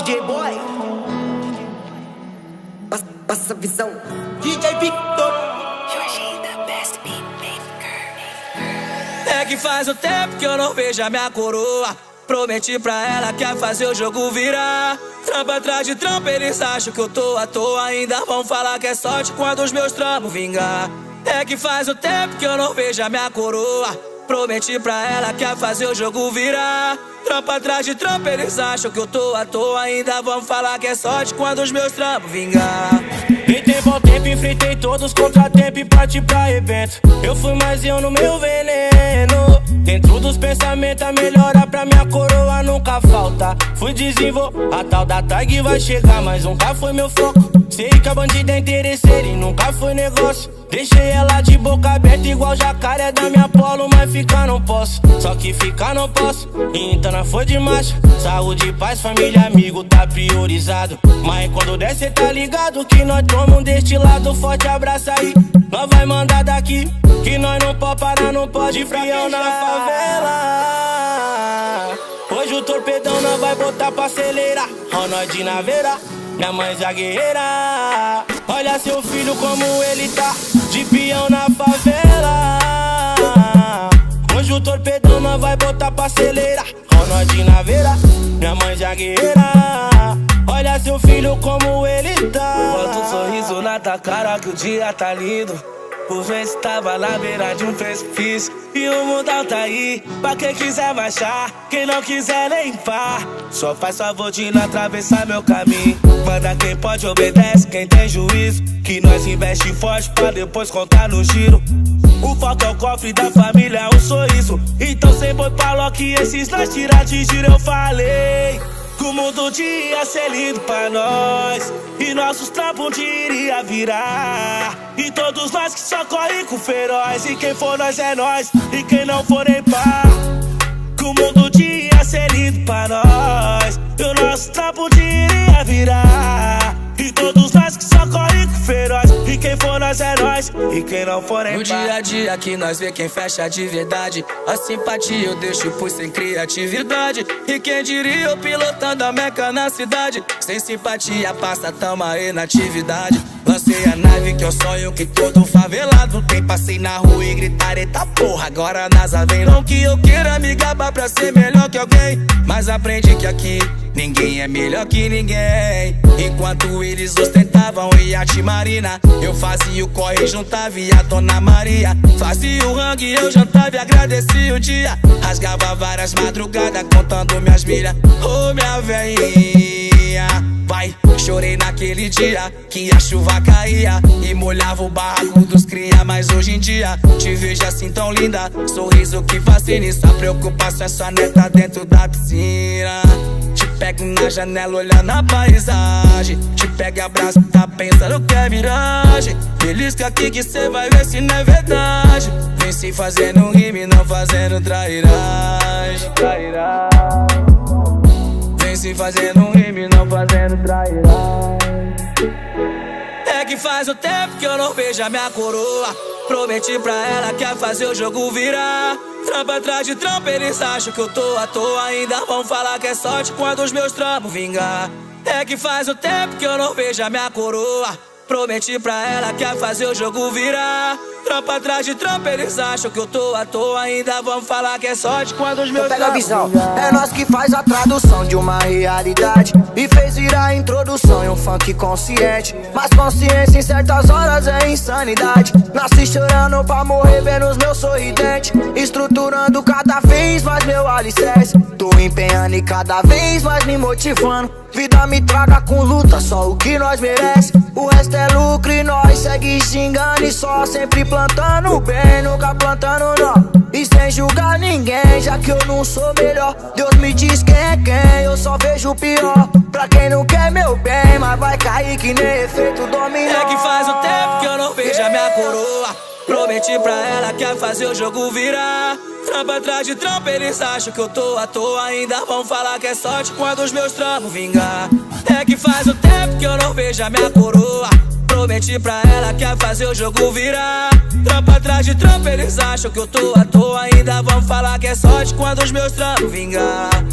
DJ Boy, passa a visão. DJ Victor, Best Beatmaker. É que faz um tempo que eu não vejo a minha coroa. Prometi pra ela que ia fazer o jogo virar. Trampa atrás de trampa, eles acham que eu tô à toa. Ainda vão falar que é sorte quando os meus trampos vingar. É que faz um tempo que eu não vejo a minha coroa. Prometi pra ela que ia fazer o jogo virar. Trampa atrás de trampa, eles acham que eu tô à toa. Ainda vão falar que é sorte quando os meus trampos vingar. Em bom tempo, enfrentei todos os contratempos e parti pra evento. Eu fui mais eu no meu veneno. Dentro dos pensamentos, a melhora pra minha coroa nunca falta. Fui desenvolver, a tal da tag vai chegar, mas nunca foi meu foco. Sei que a bandida é interesseira e nunca foi negócio. Deixei ela de boca aberta igual jacaré da minha polo, mas ficar não posso. Só que ficar não posso, então não foi de macho. Saúde, paz, família, amigo, tá priorizado. Mas quando der cê tá ligado que nós tomamos deste lado. Forte abraço aí, nós vai mandar daqui, que nós não pode parar, não pode frião na favela. Hoje o torpedão nós vai botar pra acelerar. Ó nós de naveira, minha mãe já guerreira. Olha seu filho como ele tá, de peão na favela. Hoje o torpedão nós vai botar pra acelerar. Ó nós de naveira, minha mãe já guerreira. Olha seu filho como ele tá. Bota um sorriso na tua cara que o dia tá lindo. Por ver se tava na beira de um precipício. E o mundão tá aí, pra quem quiser baixar. Quem não quiser nem pá, só faz favor de não atravessar meu caminho. Manda quem pode, obedece quem tem juízo. Que nós investe forte pra depois contar no giro. O foco é o cofre da família, é um sorriso. Então sem boi pra Loki, esses nós tirar de giro. Eu falei que o mundo ia ser lindo pra nós, e nossos trampos um dia iria virar. E todos nós que só correm com feroz. E quem for nós é nós, e quem não for nem pá. Que o mundo ia ser lindo pra nós, e o nosso trampo um dia iria virar. E todos nós que só correm com feroz. E quem for nós é nós, e quem não for nem pá. No dia a dia que nós vê quem fecha de verdade. A simpatia eu deixo por sem criatividade. E quem diria eu pilotando a meca na cidade. Sem simpatia passa, tamo aí na atividade. Lancei a nave que é o sonho que todo favelado tem. Passei na rua e gritar, eita porra, agora a NASA vem. Não que eu queira me gabar pra ser melhor que alguém, mas aprendi que aqui ninguém é melhor que ninguém. Enquanto eles ostentavam iate marina, eu fazia o corre e juntava a Dona Maria. Fazia o rangue, eu jantava e agradecia o dia. Rasgava várias madrugadas contando minhas milhas. Ô minha velhinha, vai, chorei naquele dia que a chuva caía e molhava o barraco dos cria. Mas hoje em dia te vejo assim tão linda, sorriso que fascina. Essa preocupação é sua neta dentro da piscina. Te pego na janela olhando a paisagem. Te pego e abraço, tá pensando que é viragem. Belisca aqui que cê vai ver se não é verdade. Vem se fazendo rime, não fazendo trairagem. Vem se fazendo rime, não fazendo trairagem. É que faz um tempo que eu não vejo a minha coroa. Prometi pra ela que ia fazer o jogo virar. Trampa atrás de trampa, eles acham que eu tô à toa. Ainda vão falar que é sorte quando os meus trampos vingar. É que faz um tempo que eu não vejo a minha coroa. Prometi pra ela que ia fazer o jogo virar. Trampa atrás de trampa, eles acham que eu tô à toa. Ainda vão falar que é sorte quando os meus Pega a visão, é nós que faz a tradução de uma realidade e fez virar a introdução em um funk consciente. Mas consciência em certas horas é insanidade. Nasci chorando pra morrer vendo os meus sorridentes, estruturando cada vez mais meu alicerce. Tô empenhando e cada vez mais me motivando. Vida me traga com luta, só o que nós merece. O resto é lucro e nós segue xingando e só. Sempre plantando bem, nunca plantando não. E sem julgar ninguém, já que eu não sou melhor. Deus me diz quem é quem, eu só vejo o pior. Pra quem não quer meu bem, mas vai cair que nem efeito dominó. É que faz um tempo que eu não vejo a minha coroa. Prometi pra ela que ia fazer o jogo virar. Trampa atrás de trampa, eles acham que eu tô à toa. Ainda vão falar que é sorte quando os meus trampos vingar. É que faz um tempo que eu não vejo a minha coroa. Prometi pra ela que ia fazer o jogo virar. Trampa atrás de trampa, eles acham que eu tô à toa. Ainda vão falar que é sorte quando os meus trampos vingar.